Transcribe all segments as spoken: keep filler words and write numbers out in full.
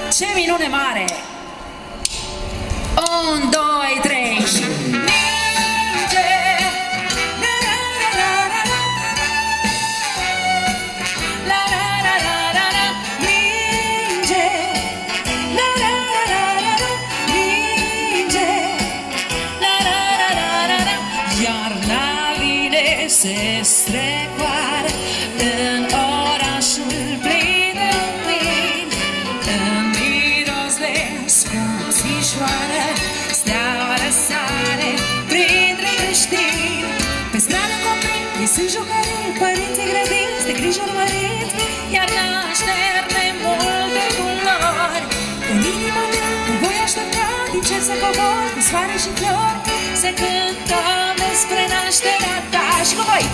Ce minune mare! Un, doi, trei și... Ninge! La la la la la la la la la la la ninge! La la la la la la ninge! La la la la la la iarna vine se strecoară în orașul plin de lumină, în miros de scuțișoară, steaua răsare printre creștini. Pe stradă copii, ei sunt jucării, părinții grădini, de griji urmăriți, iar nașteri de multe culori. În inima mea, nu voi aștepta din cer să cobor, cu soare și flori, să cântăm despre nașterea ta. Și cu voi!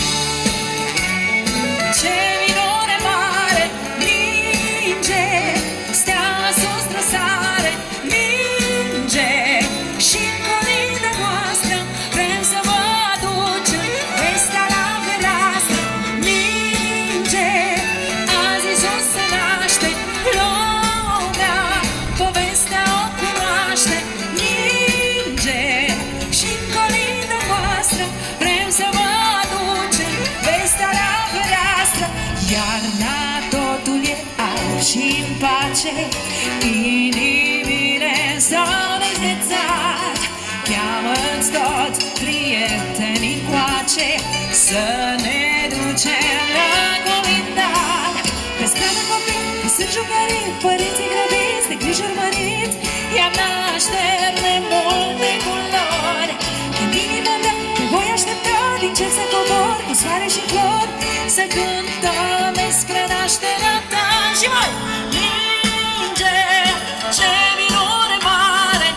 Ce minune mare, ninge, steaua sus răsare, ninge, și în colina noastră vrem să vă aducem vestea la fereastră, ninge, azi Iisus se naște, lumea, povestea o cunoaște, ninge, și în colina noastră vrem să vă aducem vestea la fereastră. Iarna totul e alb și în pace, inimile s-au dezghețat. Cheamă-ți toți prietenii încoace, să ne ducem la colindat. Pe stradă copii, îi sunt jucării, părinții grăbiți, de griji urmăriți, iar nașteri de multe culori. În inima mea te voi aștepta din cer să cobor, cu soare și flori, să cântăm despre nașterea ta. Și mai! Ninge, ce minune mare,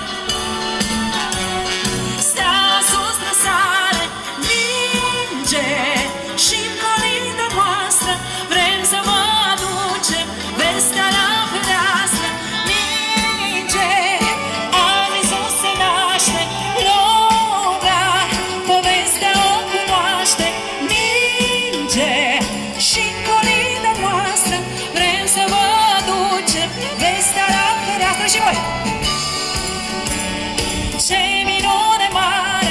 steaua sus răsare, ninge, și în colina noastră vrem să vă aducem vestea la fereastră, ninge, azi Iisus se naște, lumea, povestea o cunoaște, ninge, și în colina noastră vrem să vă aducem vestea la fereastră. Și voi! Ce minune mare,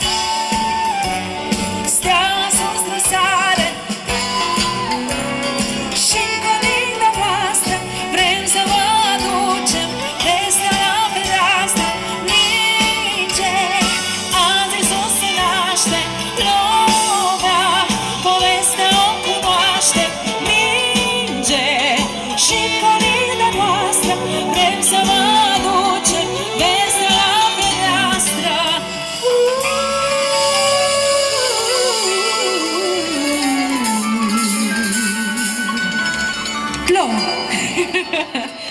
steaua sus răsare, și în colina noastră vrem să vă aducem vestea la fereastră, ninge, azi Iisus se naște, lumea, povestea o cunoaște, ninge, și în colina noastră vrem să vă aducem vestea la fereastră. Plom!